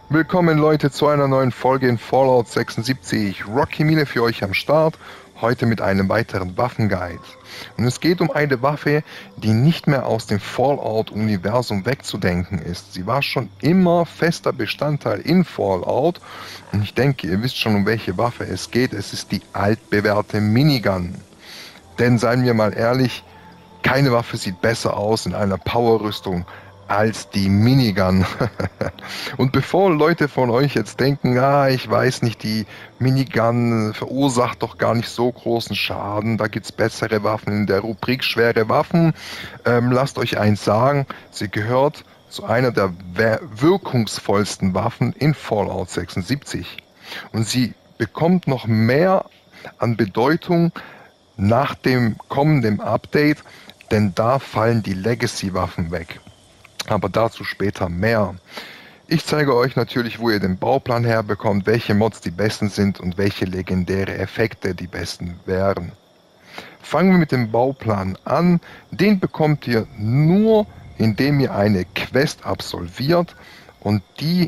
Willkommen Leute zu einer neuen Folge in Fallout 76. Rocky Mine für euch am Start, heute mit einem weiteren Waffenguide. Und es geht um eine Waffe, die nicht mehr aus dem Fallout-Universum wegzudenken ist. Sie war schon immer fester Bestandteil in Fallout und ich denke, ihr wisst schon, um welche Waffe es geht. Es ist die altbewährte Minigun. Denn seien wir mal ehrlich, keine Waffe sieht besser aus in einer Powerrüstung als die Minigun. Und bevor Leute von euch jetzt denken, ich weiß nicht, die Minigun verursacht doch gar nicht so großen Schaden, da gibt es bessere Waffen in der Rubrik schwere Waffen, lasst euch eins sagen, sie gehört zu einer der wirkungsvollsten Waffen in Fallout 76. Und sie bekommt noch mehr an Bedeutung nach dem kommenden Update, denn da fallen die Legacy-Waffen weg. Aber dazu später mehr. Ich zeige euch natürlich, wo ihr den Bauplan herbekommt, welche Mods die besten sind und welche legendäre Effekte die besten wären. Fangen wir mit dem Bauplan an. Den bekommt ihr nur, indem ihr eine Quest absolviert und die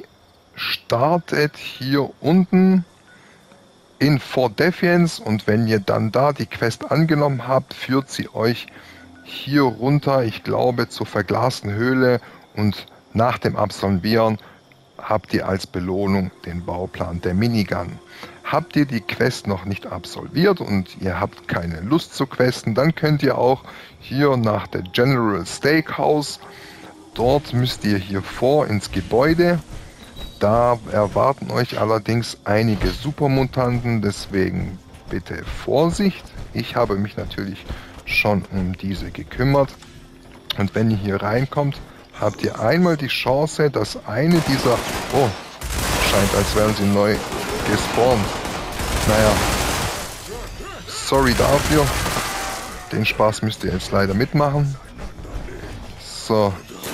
startet hier unten in Fort Defiance und wenn ihr dann da die Quest angenommen habt, führt sie euch hier runter, ich glaube, zur verglasten Höhle und nach dem Absolvieren habt ihr als Belohnung den Bauplan der Minigun. Habt ihr die Quest noch nicht absolviert und ihr habt keine Lust zu questen, dann könnt ihr auch hier nach der General Steakhouse, dort müsst ihr hier vor ins Gebäude. Da erwarten euch allerdings einige Supermutanten, deswegen bitte Vorsicht. Ich habe mich natürlich schon um diese gekümmert. Und wenn ihr hier reinkommt, habt ihr einmal die Chance, dass eine dieser... Oh, scheint, als wären sie neu gespawnt. Naja, sorry dafür. Den Spaß müsst ihr jetzt leider mitmachen. So.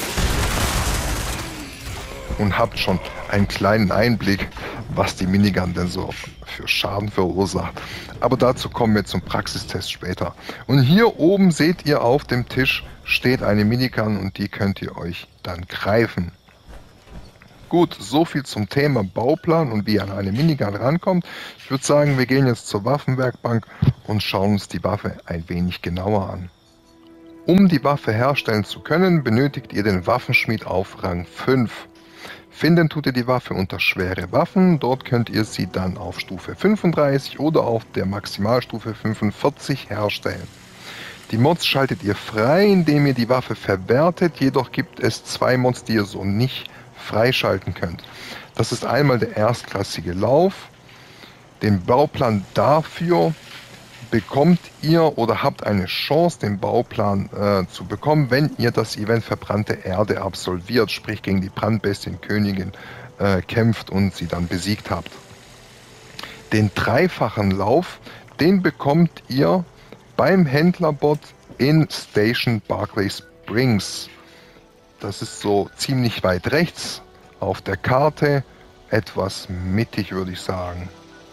Und habt schon einen kleinen Einblick, was die Minigun denn so für Schaden verursacht. Aber dazu kommen wir zum Praxistest später. Und hier oben seht ihr, auf dem Tisch steht eine Minigun und die könnt ihr euch dann greifen. Gut, so viel zum Thema Bauplan und wie ihr an eine Minigun rankommt. Ich würde sagen, wir gehen jetzt zur Waffenwerkbank und schauen uns die Waffe ein wenig genauer an. Um die Waffe herstellen zu können, benötigt ihr den Waffenschmied auf Rang 5. Finden tut ihr die Waffe unter schwere Waffen, dort könnt ihr sie dann auf Stufe 35 oder auf der Maximalstufe 45 herstellen. Die Mods schaltet ihr frei, indem ihr die Waffe verwertet, jedoch gibt es zwei Mods, die ihr so nicht freischalten könnt. Das ist einmal der erstklassige Lauf. Den Bauplan dafür bekommt ihr oder habt eine Chance, den Bauplan zu bekommen, wenn ihr das Event Verbrannte Erde absolviert, sprich gegen die Brandbestienkönigin kämpft und sie dann besiegt habt. Den dreifachen Lauf, den bekommt ihr beim Händlerbot in Station Barclay Springs. Das ist so ziemlich weit rechts auf der Karte, etwas mittig würde ich sagen.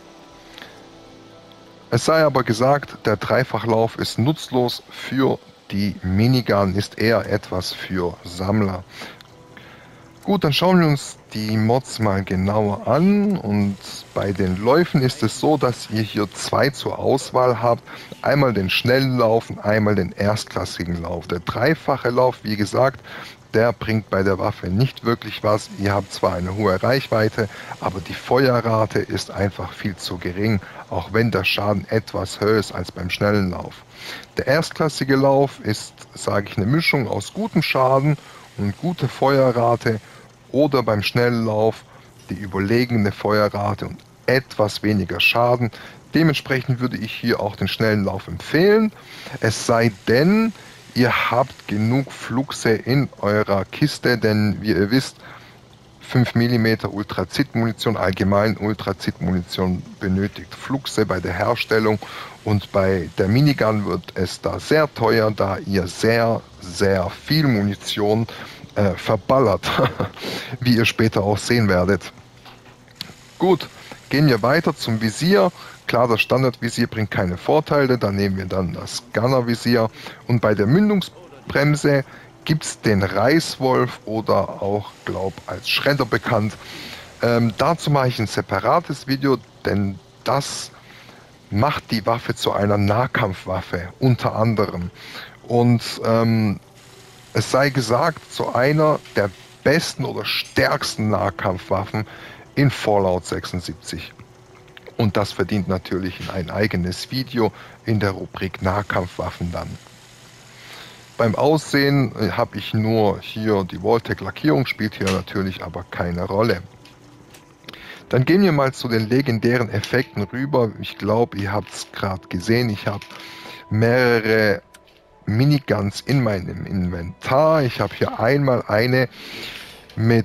Es sei aber gesagt, der Dreifachlauf ist nutzlos für die Minigun, ist eher etwas für Sammler. Gut, dann schauen wir uns die Mods mal genauer an und bei den Läufen ist es so, dass ihr hier zwei zur Auswahl habt. Einmal den schnellen Lauf und einmal den erstklassigen Lauf. Der dreifache Lauf, wie gesagt, der bringt bei der Waffe nicht wirklich was. Ihr habt zwar eine hohe Reichweite, aber die Feuerrate ist einfach viel zu gering, auch wenn der Schaden etwas höher ist als beim schnellen Lauf. Der erstklassige Lauf ist, sage ich, eine Mischung aus gutem Schaden und guter Feuerrate oder beim schnellen Lauf die überlegene Feuerrate und etwas weniger Schaden. Dementsprechend würde ich hier auch den schnellen Lauf empfehlen, es sei denn, ihr habt genug Fluxe in eurer Kiste, denn wie ihr wisst, 5 mm Ultrazit-Munition, allgemein Ultrazit-Munition benötigt Fluxe bei der Herstellung und bei der Minigun wird es da sehr teuer, da ihr sehr, sehr viel Munition verballert, wie ihr später auch sehen werdet. Gut, gehen wir weiter zum Visier. Klar, das Standardvisier bringt keine Vorteile, da nehmen wir dann das Gunnervisier. Und bei der Mündungsbremse gibt es den Reißwolf oder auch, als Schredder bekannt. Dazu mache ich ein separates Video, denn das macht die Waffe zu einer Nahkampfwaffe, unter anderem. Und es sei gesagt, zu einer der besten oder stärksten Nahkampfwaffen in Fallout 76. Und das verdient natürlich ein eigenes Video in der Rubrik Nahkampfwaffen dann. Beim Aussehen habe ich nur hier die Vault-Tec-Lackierung, spielt hier natürlich aber keine Rolle. Dann gehen wir mal zu den legendären Effekten rüber. Ich glaube, ihr habt es gerade gesehen. Ich habe mehrere Miniguns in meinem Inventar. Ich habe hier einmal eine mit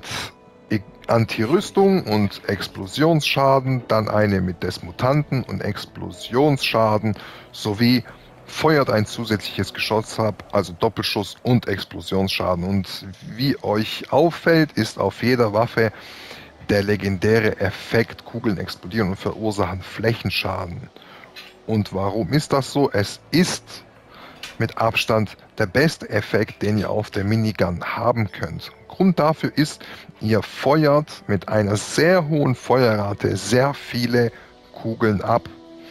Anti-Rüstung und Explosionsschaden, dann eine mit Desmutanten und Explosionsschaden sowie feuert ein zusätzliches Geschoss ab, also Doppelschuss und Explosionsschaden. Und wie euch auffällt, ist auf jeder Waffe der legendäre Effekt Kugeln explodieren und verursachen Flächenschaden. Und warum ist das so? Es ist mit Abstand der beste Effekt, den ihr auf der Minigun haben könnt. Grund dafür ist, ihr feuert mit einer sehr hohen Feuerrate sehr viele Kugeln ab.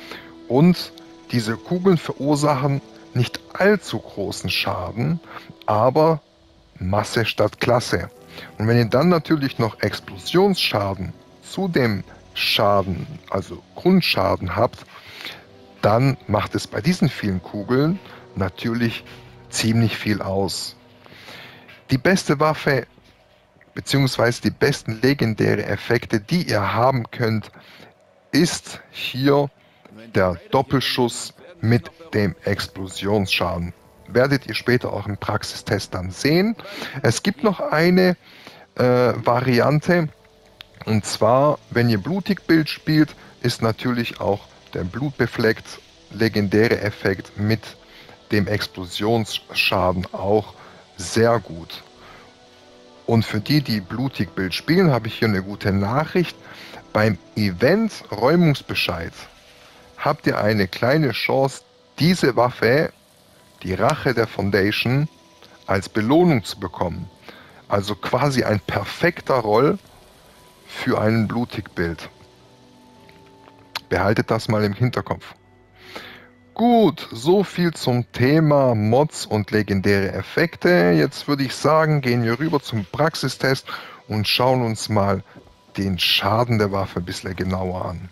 Und diese Kugeln verursachen nicht allzu großen Schaden, aber Masse statt Klasse. Und wenn ihr dann natürlich noch Explosionsschaden zu dem Schaden, also Grundschaden habt, dann macht es bei diesen vielen Kugeln natürlich ziemlich viel aus. Die beste Waffe bzw. die besten legendäre Effekte, die ihr haben könnt, ist hier der Doppelschuss mit dem Explosionsschaden. Werdet ihr später auch im Praxistest dann sehen. Es gibt noch eine Variante, und zwar, wenn ihr Blutigbild spielt, ist natürlich auch der blutbefleckt legendäre Effekt mit dem Explosionsschaden auch sehr gut. Und für die, die Blutigbild spielen, habe ich hier eine gute Nachricht. Beim Event Räumungsbescheid habt ihr eine kleine Chance, diese Waffe, die Rache der Foundation, als Belohnung zu bekommen. Also quasi ein perfekter Roll für einen Blutigbild. Behaltet das mal im Hinterkopf. Gut, so viel zum Thema Mods und legendäre Effekte. Jetzt würde ich sagen, gehen wir rüber zum Praxistest und schauen uns mal den Schaden der Waffe ein bisschen genauer an.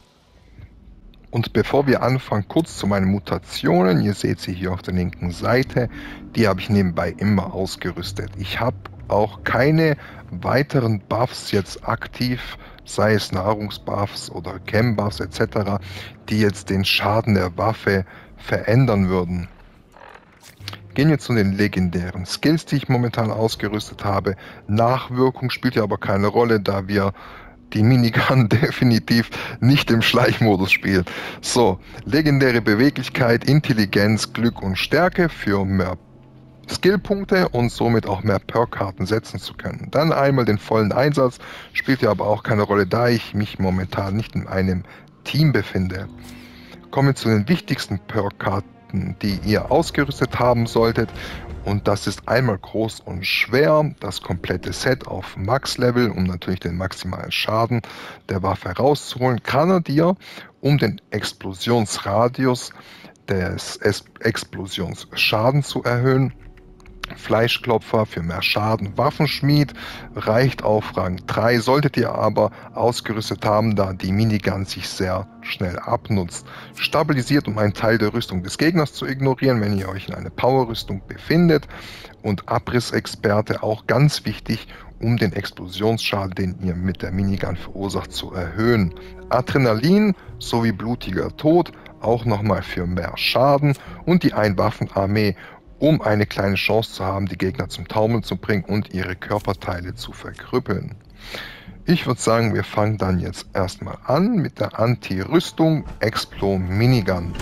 Und bevor wir anfangen, kurz zu meinen Mutationen. Ihr seht sie hier auf der linken Seite. Die habe ich nebenbei immer ausgerüstet. Ich habe auch keine weiteren Buffs jetzt aktiv, sei es Nahrungsbuffs oder Chem-Buffs etc., die jetzt den Schaden der Waffe verändern würden. Gehen wir zu den legendären Skills, die ich momentan ausgerüstet habe. Nachwirkung spielt ja aber keine Rolle, da wir die Minigun definitiv nicht im Schleichmodus spielen. So, legendäre Beweglichkeit, Intelligenz, Glück und Stärke für mehr Skillpunkte und somit auch mehr Perk-Karten setzen zu können. Dann einmal den vollen Einsatz, spielt ja aber auch keine Rolle, da ich mich momentan nicht in einem Team befinde. Kommen wir zu den wichtigsten Perk-Karten, die ihr ausgerüstet haben solltet. Und das ist einmal groß und schwer, das komplette Set auf Max-Level, um natürlich den maximalen Schaden der Waffe herauszuholen. Grenadier, um den Explosionsradius des Explosionsschaden zu erhöhen. Fleischklopfer für mehr Schaden. Waffenschmied reicht auf Rang 3, solltet ihr aber ausgerüstet haben, da die Minigun sich sehr schnell abnutzt. Stabilisiert, um einen Teil der Rüstung des Gegners zu ignorieren, wenn ihr euch in einer Power-Rüstung befindet. Und Abrissexperte, auch ganz wichtig, um den Explosionsschaden, den ihr mit der Minigun verursacht, zu erhöhen. Adrenalin sowie blutiger Tod, auch nochmal für mehr Schaden. Und die Einwaffenarmee, um eine kleine Chance zu haben, die Gegner zum Taumeln zu bringen und ihre Körperteile zu verkrüppeln. Ich würde sagen, wir fangen dann jetzt erstmal an mit der Anti-Rüstung Explo Minigun.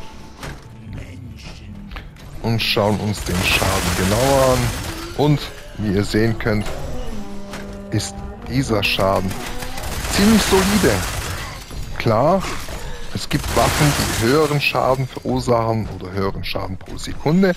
Und schauen uns den Schaden genauer an. Und wie ihr sehen könnt, ist dieser Schaden ziemlich solide. Klar, es gibt Waffen, die höheren Schaden verursachen oder höheren Schaden pro Sekunde,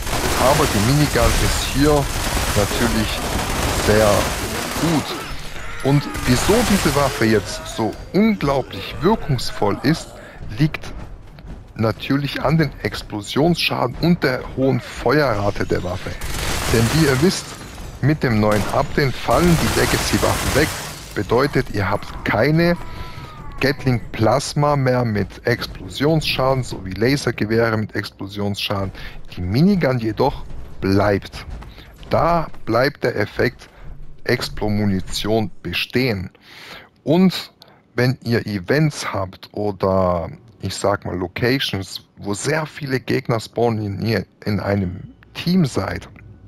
aber die Minigun ist hier natürlich sehr gut. Und wieso diese Waffe jetzt so unglaublich wirkungsvoll ist, liegt natürlich an den Explosionsschaden und der hohen Feuerrate der Waffe. Denn wie ihr wisst, mit dem neuen Update fallen die Legacy-Waffen weg. Bedeutet, ihr habt keine Gatling Plasma mehr mit Explosionsschaden sowie Lasergewehre mit Explosionsschaden. Die Minigun jedoch bleibt. Da bleibt der Effekt Explomunition bestehen. Und wenn ihr Events habt oder ich sag mal Locations, wo sehr viele Gegner spawnen, ihr in einem Team seid,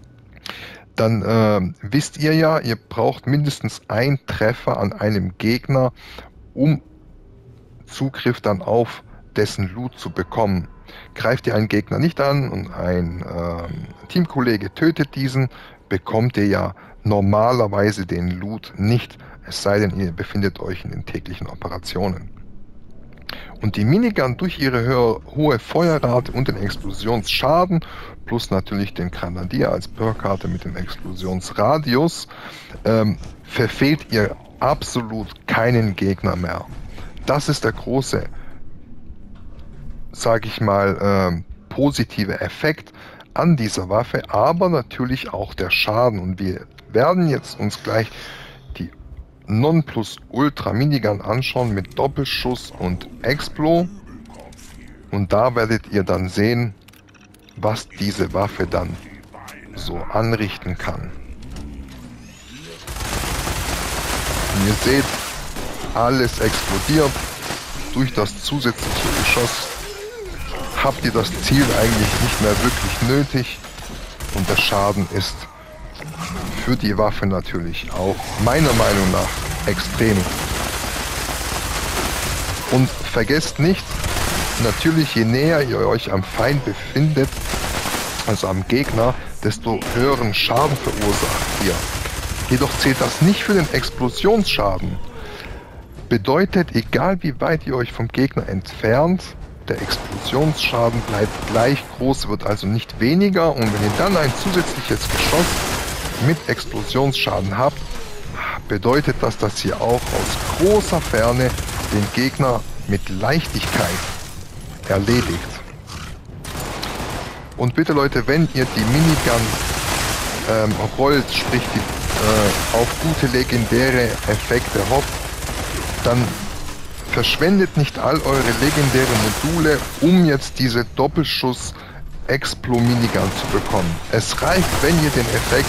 dann wisst ihr ja, ihr braucht mindestens einen Treffer an einem Gegner, um Zugriff dann auf dessen Loot zu bekommen. Greift ihr einen Gegner nicht an und ein Teamkollege tötet diesen, bekommt ihr ja normalerweise den Loot nicht, es sei denn, ihr befindet euch in den täglichen Operationen. Und die Minigun durch ihre hohe Feuerrate und den Explosionsschaden, plus natürlich den Grenadier als Perkkarte mit dem Explosionsradius, verfehlt ihr absolut keinen Gegner mehr. Das ist der große, sage ich mal, positive Effekt an dieser Waffe, aber natürlich auch der Schaden. Und wir werden jetzt uns gleich die Nonplusultra Minigun anschauen mit Doppelschuss und Explo. Und da werdet ihr dann sehen, was diese Waffe dann so anrichten kann. Und ihr seht, alles explodiert. Durch das zusätzliche Geschoss habt ihr das Ziel eigentlich nicht mehr wirklich nötig. Und der Schaden ist für die Waffe natürlich auch meiner Meinung nach extrem. Und vergesst nicht, natürlich je näher ihr euch am Feind befindet, also am Gegner, desto höheren Schaden verursacht ihr. Jedoch zählt das nicht für den Explosionsschaden. Bedeutet, egal wie weit ihr euch vom Gegner entfernt, der Explosionsschaden bleibt gleich groß, wird also nicht weniger. Und wenn ihr dann ein zusätzliches Geschoss mit Explosionsschaden habt, bedeutet das, dass ihr auch aus großer Ferne den Gegner mit Leichtigkeit erledigt. Und bitte Leute, wenn ihr die Minigun rollt, sprich auf gute legendäre Effekte hofft, dann verschwendet nicht all eure legendären Module, um jetzt diese Doppelschuss Explo-Minigun zu bekommen. Es reicht, wenn ihr den Effekt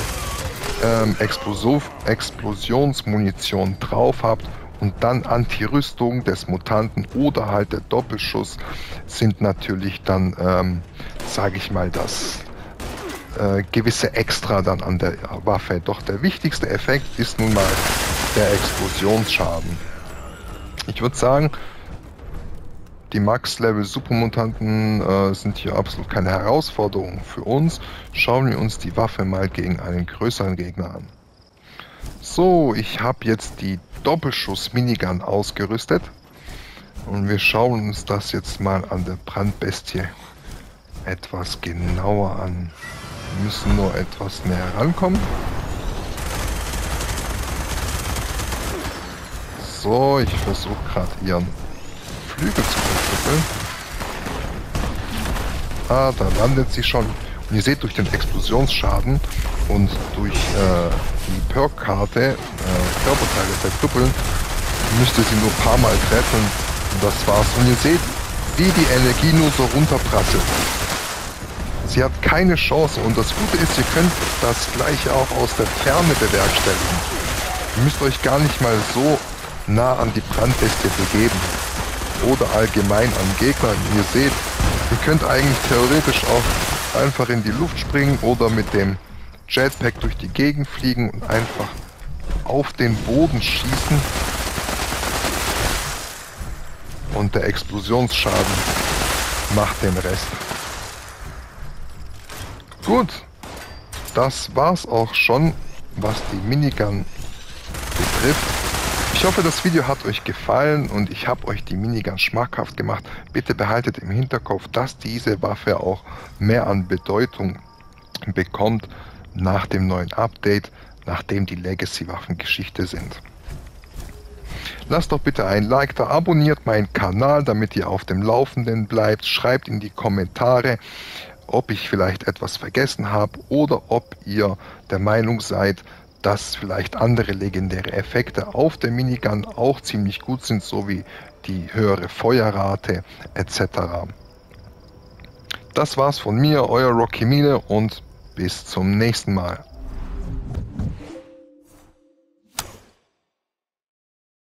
Explosionsmunition drauf habt und dann Anti-Rüstung des Mutanten oder halt der Doppelschuss sind natürlich dann, sage ich mal, das gewisse Extra dann an der Waffe. Doch der wichtigste Effekt ist nun mal der Explosionsschaden. Ich würde sagen, die Max-Level-Supermutanten sind hier absolut keine Herausforderung für uns. Schauen wir uns die Waffe mal gegen einen größeren Gegner an. So, ich habe jetzt die Doppelschuss-Minigun ausgerüstet. Und wir schauen uns das jetzt mal an der Brandbestie etwas genauer an. Wir müssen nur etwas näher rankommen. So, ich versuche gerade ihren Flügel zu verstückeln. Ah, da landet sie schon. Und ihr seht, durch den Explosionsschaden und durch die Perk-Karte Körperteile verdoppeln, müsst ihr sie nur ein paar Mal treffen. Und das war's. Und ihr seht, wie die Energie nur so runterprasselt. Sie hat keine Chance. Und das Gute ist, ihr könnt das gleiche auch aus der Ferne bewerkstelligen. Ihr müsst euch gar nicht mal so nah an die Brandbestie begeben. Oder allgemein an Gegner. Ihr seht, ihr könnt eigentlich theoretisch auch einfach in die Luft springen oder mit dem Jetpack durch die Gegend fliegen und einfach auf den Boden schießen. Und der Explosionsschaden macht den Rest. Gut, das war's auch schon, was die Minigun betrifft. Ich hoffe, das Video hat euch gefallen und ich habe euch die Minigun schmackhaft gemacht. Bitte behaltet im Hinterkopf, dass diese Waffe auch mehr an Bedeutung bekommt nach dem neuen Update, nachdem die Legacy-Waffen Geschichte sind. Lasst doch bitte ein Like da, abonniert meinen Kanal, damit ihr auf dem Laufenden bleibt, schreibt in die Kommentare, ob ich vielleicht etwas vergessen habe oder ob ihr der Meinung seid, dass vielleicht andere legendäre Effekte auf der Minigun auch ziemlich gut sind, so wie die höhere Feuerrate etc. Das war's von mir, euer Rocky Mine und bis zum nächsten Mal.